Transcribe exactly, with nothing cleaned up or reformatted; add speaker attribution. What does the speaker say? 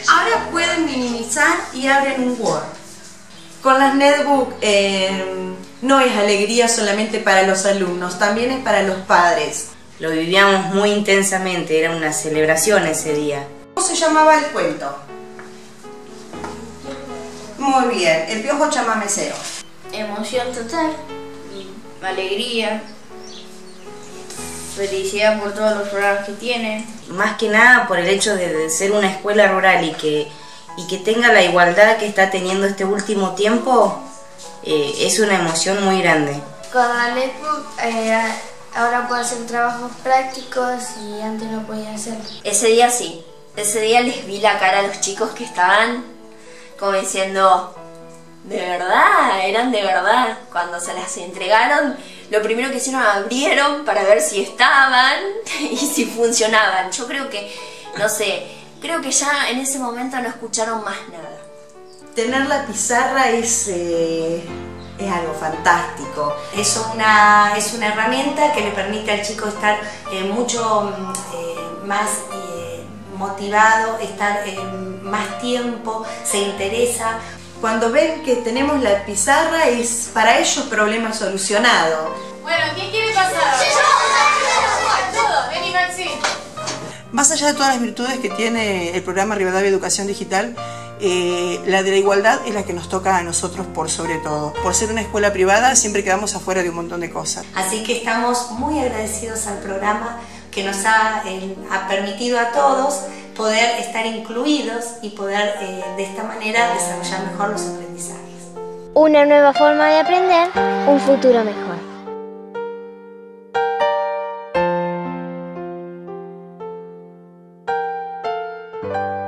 Speaker 1: Ahora pueden minimizar y abren un Word. Con las netbook eh, no es alegría solamente para los alumnos, también es para los padres.
Speaker 2: Lo vivíamos muy intensamente, era una celebración ese día.
Speaker 1: ¿Cómo se llamaba el cuento? Muy bien, el Piojo Chamamecero.
Speaker 3: Emoción total, alegría, felicidad por todos los programas que tiene.
Speaker 2: Más que nada por el hecho de, de ser una escuela rural y que, y que tenga la igualdad que está teniendo este último tiempo, eh, es una emoción muy grande.
Speaker 4: Con la netbook eh, ahora puedo hacer trabajos prácticos y antes no podía hacer.
Speaker 3: Ese día sí, ese día les vi la cara a los chicos que estaban como diciendo, de verdad, eran de verdad. Cuando se las entregaron, lo primero que hicieron, abrieron para ver si estaban y si funcionaban. Yo creo que, no sé, creo que ya en ese momento no escucharon más nada.
Speaker 1: Tener la pizarra es, eh, es algo fantástico. Es una, es una herramienta que le permite al chico estar eh, mucho eh, más eh, motivado, estar eh, más tiempo, se interesa. Cuando ven que tenemos la pizarra es para ellos problema solucionado.
Speaker 5: Bueno, ¿quién quiere pasar?
Speaker 6: Sí, yo.
Speaker 5: Todo, vení Maxi.
Speaker 7: Más allá de todas las virtudes que tiene el programa Rivadavia Educación Digital, eh, la de la igualdad es la que nos toca a nosotros por sobre todo. Por ser una escuela privada siempre quedamos afuera de un montón de cosas.
Speaker 1: Así que estamos muy agradecidos al programa que nos ha, eh, ha permitido a todos poder estar incluidos y poder eh, de esta manera desarrollar mejor los aprendizajes.
Speaker 4: Una nueva forma de aprender, un futuro mejor.
Speaker 6: Thank you.